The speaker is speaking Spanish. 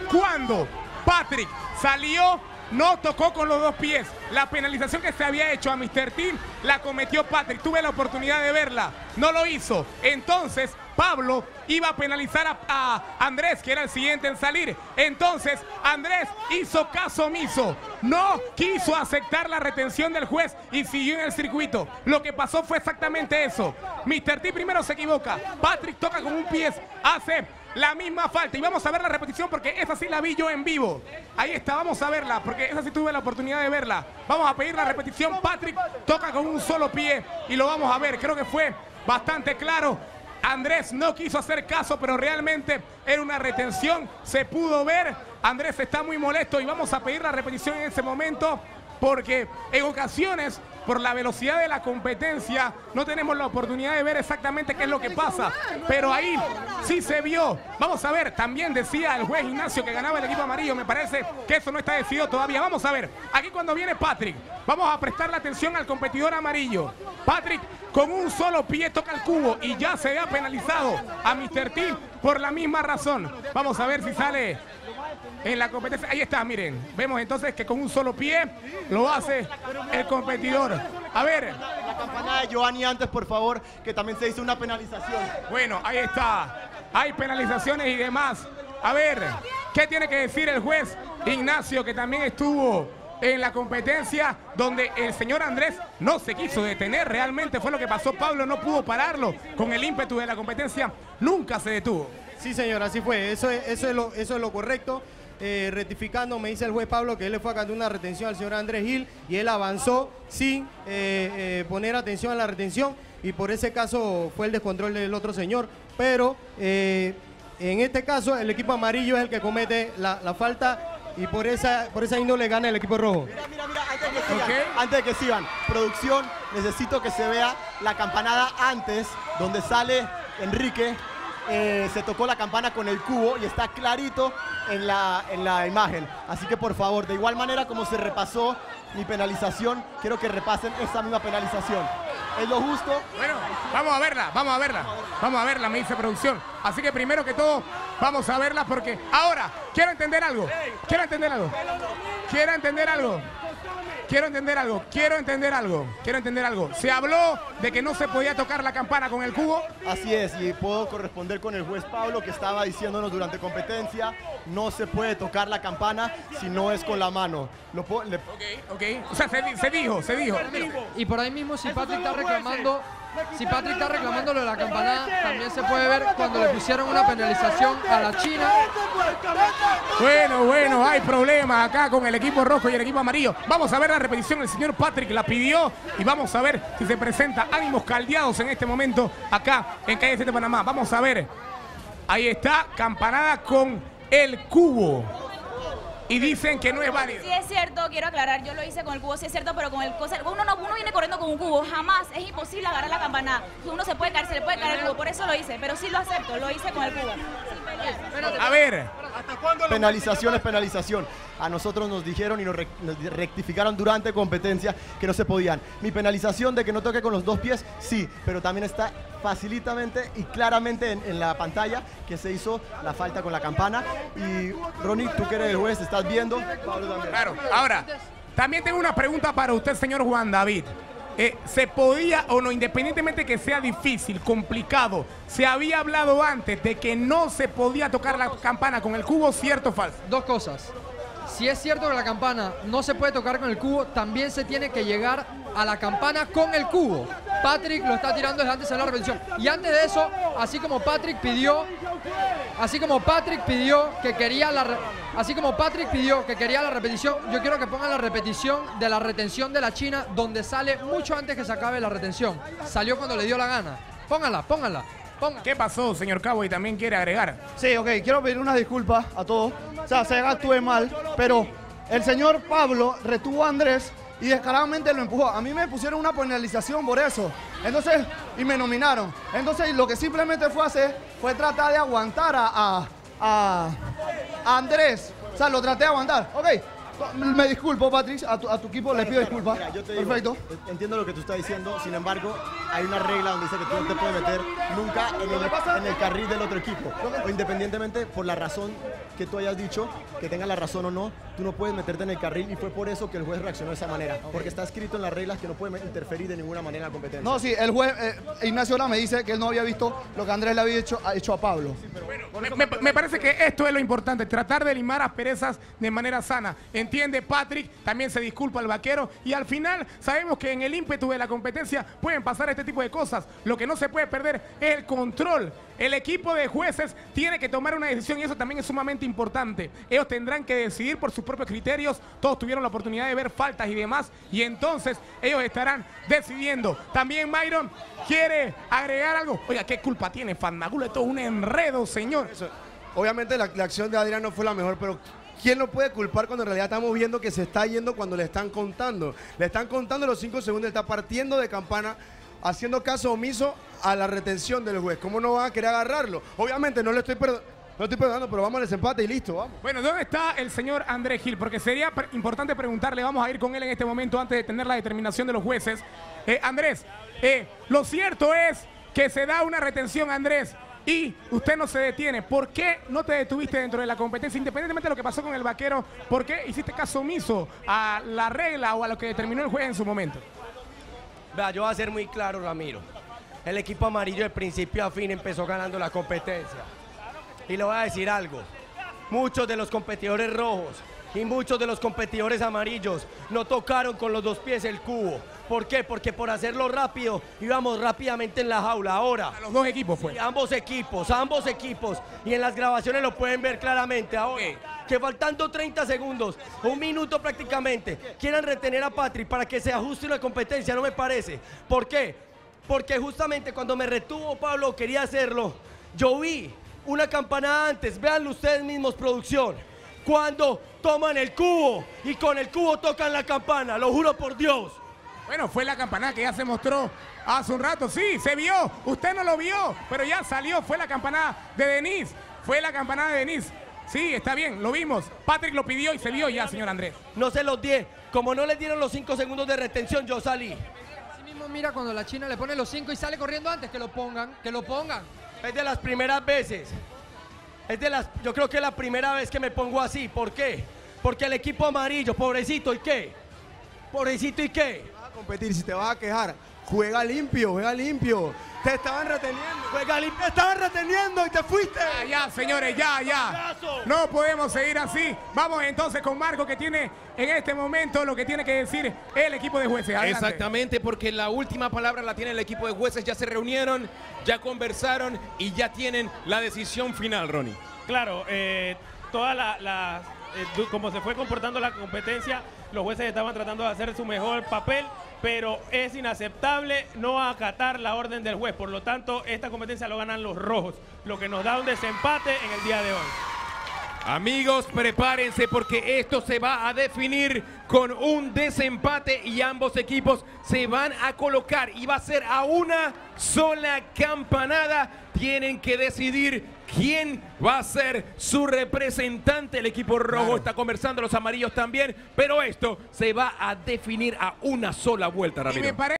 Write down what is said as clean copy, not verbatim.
Cuando Patrick salió, no tocó con los dos pies. La penalización que se había hecho a Mr. T la cometió Patrick. Tuve la oportunidad de verla. No lo hizo. Entonces, Pablo iba a penalizar a Andrés, que era el siguiente en salir. Entonces, Andrés hizo caso omiso. No quiso aceptar la retención del juez y siguió en el circuito. Lo que pasó fue exactamente eso. Mr. T primero se equivoca. Patrick toca con un pie, hace la misma falta. Y vamos a ver la repetición porque esa sí la vi yo en vivo. Ahí está, vamos a verla porque esa sí tuve la oportunidad de verla. Vamos a pedir la repetición. Patrick toca con un solo pie y lo vamos a ver. Creo que fue bastante claro. Andrés no quiso hacer caso, pero realmente era una retención. Se pudo ver. Andrés está muy molesto y vamos a pedir la repetición en ese momento porque en ocasiones, por la velocidad de la competencia, no tenemos la oportunidad de ver exactamente qué es lo que pasa. Pero ahí sí se vio. Vamos a ver, también decía el juez Ignacio que ganaba el equipo amarillo. Me parece que eso no está decidido todavía. Vamos a ver, aquí cuando viene Patrick, vamos a prestarle atención al competidor amarillo. Patrick con un solo pie toca el cubo y ya se ha penalizado a Mr. T por la misma razón. Vamos a ver si sale en la competencia. Ahí está, miren. Vemos entonces que con un solo pie lo hace el competidor. A ver. La campanada de Giovanni antes, por favor, que también se hizo una penalización. Bueno, ahí está. Hay penalizaciones y demás. A ver, ¿qué tiene que decir el juez Ignacio, que también estuvo en la competencia, donde el señor Andrés no se quiso detener? Realmente fue lo que pasó. Pablo no pudo pararlo con el ímpetu de la competencia. Nunca se detuvo. Sí, señor, así fue. Eso es lo correcto. Rectificando, me dice el juez Pablo que él le fue a cantar una retención al señor Andrés Gil y él avanzó sin poner atención a la retención y por ese caso fue el descontrol del otro señor. Pero en este caso el equipo amarillo es el que comete la falta y por esa índole gana el equipo rojo. Mira, antes de que sigan, producción, necesito que se vea la campanada antes, donde sale Enrique. Se tocó la campana con el cubo y está clarito en la imagen. Así que por favor, de igual manera como se repasó mi penalización, quiero que repasen esa misma penalización. ¿Es lo justo? Bueno, vamos a verla, me dice producción. Así que primero que todo, vamos a verla porque ahora quiero entender algo. Se habló de que no se podía tocar la campana con el cubo. Así es, y puedo corresponder con el juez Pablo, que estaba diciéndonos durante competencia, no se puede tocar la campana si no es con la mano. Ok. O sea, se dijo. Y por ahí mismo, si Patrick está reclamando lo de la campanada, también se puede ver cuando le pusieron una penalización a la China. Bueno, hay problemas acá con el equipo rojo y el equipo amarillo. Vamos a ver la repetición, el señor Patrick la pidió y vamos a ver si se presenta. Ánimos caldeados en este momento acá en Calle 7 Panamá. Vamos a ver. Ahí está, campanada con el cubo. Y dicen que no es válido. Sí es cierto, quiero aclarar, yo lo hice con el cubo, sí es cierto, pero con el cosa, uno viene corriendo con un cubo, jamás, es imposible agarrar la campana. Uno se puede caer, se le puede caer el cubo, por eso lo hice, pero sí lo acepto, lo hice con el cubo. A ver. Penalización es penalización. A nosotros nos dijeron y nos rectificaron durante competencia que no se podían. Mi penalización de que no toque con los dos pies, sí, pero también está facilitamente y claramente en la pantalla que se hizo la falta con la campana. Y Ronnie, tú que eres el juez, estás viendo. Pablo también. Claro, ahora, también tengo una pregunta para usted, señor Juan David. ¿Se podía o no, independientemente que sea difícil, complicado, se había hablado antes de que no se podía tocar la campana con el cubo, cierto o falso? Dos cosas. Si es cierto que la campana no se puede tocar con el cubo, también se tiene que llegar a la campana con el cubo. Patrick lo está tirando desde antes de la repetición. Y antes de eso, así como Patrick pidió que quería la repetición, yo quiero que pongan la repetición de la retención de la China, donde sale mucho antes que se acabe la retención. Salió cuando le dio la gana. Pónganla. ¿Qué pasó, señor Cabo? Y también quiere agregar. Sí, ok, quiero pedir unas disculpas a todos. O sea, se actué mal, pero el señor Pablo retuvo a Andrés y descaradamente lo empujó. A mí me pusieron una penalización por eso. Entonces, y me nominaron. Entonces, lo que simplemente fue tratar de aguantar a Andrés. O sea, lo traté de aguantar. Ok. Me disculpo, Patrick, a tu equipo le pido disculpas. Mira, yo te digo, perfecto. Entiendo lo que tú estás diciendo, sin embargo, hay una regla donde dice que tú no te puedes meter nunca en el carril del otro equipo, o independientemente por la razón que tú hayas dicho, que tenga la razón o no, tú no puedes meterte en el carril y fue por eso que el juez reaccionó de esa manera, porque está escrito en las reglas que no puede interferir de ninguna manera en la competencia. No, sí, el juez Ignacio Lara me dice que él no había visto lo que Andrés le había hecho a Pablo. Me parece que esto es lo importante, tratar de limar asperezas de manera sana. Entiende Patrick, también se disculpa al vaquero y al final sabemos que en el ímpetu de la competencia pueden pasar este tipo de cosas. Lo que no se puede perder es el control. El equipo de jueces tiene que tomar una decisión y eso también es sumamente importante. Ellos tendrán que decidir por sus propios criterios. Todos tuvieron la oportunidad de ver faltas y demás y entonces ellos estarán decidiendo. También Myron quiere agregar algo. Oiga, ¿qué culpa tiene Fandagulo? Esto es un enredo, señor. Obviamente la acción de Adrián no fue la mejor, pero ¿quién lo puede culpar cuando en realidad estamos viendo que se está yendo cuando le están contando? Le están contando los 5 segundos, está partiendo de campana, haciendo caso omiso a la retención del juez. ¿Cómo no van a querer agarrarlo? Obviamente no estoy perdonando, pero vamos al desempate y listo, vamos. Bueno, ¿dónde está el señor Andrés Gil? Porque sería importante preguntarle, vamos a ir con él en este momento antes de tener la determinación de los jueces. Andrés, lo cierto es que se da una retención, Andrés, y usted no se detiene. ¿Por qué no te detuviste dentro de la competencia? Independientemente de lo que pasó con el vaquero, ¿por qué hiciste caso omiso a la regla o a lo que determinó el juez en su momento? Vea, yo voy a ser muy claro, Ramiro. El equipo amarillo de principio a fin empezó ganando la competencia. Y le voy a decir algo. Muchos de los competidores rojos y muchos de los competidores amarillos no tocaron con los 2 pies el cubo. ¿Por qué? Porque por hacerlo rápido íbamos rápidamente en la jaula. Ahora, a los 2 equipos fue. Sí, ambos equipos. Y en las grabaciones lo pueden ver claramente. Ahora, que faltando 30 segundos, 1 minuto prácticamente, quieran retener a Patrick para que se ajuste la competencia, no me parece. ¿Por qué? Porque justamente cuando me retuvo Pablo, quería hacerlo, yo vi una campanada antes, véanlo ustedes mismos, producción, cuando toman el cubo y con el cubo tocan la campana, lo juro por Dios. Bueno, fue la campanada que ya se mostró hace un rato. Sí, se vio. Usted no lo vio, pero ya salió. Fue la campanada de Denise. Fue la campanada de Denise. Sí, está bien, lo vimos. Patrick lo pidió y se vio ya, señor Andrés. No se los di. Como no les dieron los 5 segundos de retención, yo salí. Así mismo mira cuando la China le pone los 5 y sale corriendo antes, que lo pongan, Es de las primeras veces. Yo creo que es la primera vez que me pongo así. ¿Por qué? Porque el equipo amarillo, pobrecito, ¿y qué? Pobrecito, ¿y qué? Competir, si te vas a quejar, juega limpio. Te estaban reteniendo. Juega limpio. Te estaban reteniendo y te fuiste. Ya, señores, ya. No podemos seguir así. Vamos entonces con Marco, que tiene en este momento lo que tiene que decir el equipo de jueces. Adelante. Exactamente, porque la última palabra la tiene el equipo de jueces. Ya se reunieron, ya conversaron y ya tienen la decisión final, Ronnie. Claro, como se fue comportando la competencia, los jueces estaban tratando de hacer su mejor papel, pero es inaceptable no acatar la orden del juez. Por lo tanto, esta competencia lo ganan los rojos, lo que nos da un desempate en el día de hoy. Amigos, prepárense porque esto se va a definir con un desempate y ambos equipos se van a colocar y va a ser a una sola campanada. Tienen que decidir quién va a ser su representante. El equipo rojo está conversando, los amarillos también, pero esto se va a definir a una sola vuelta, Ramiro.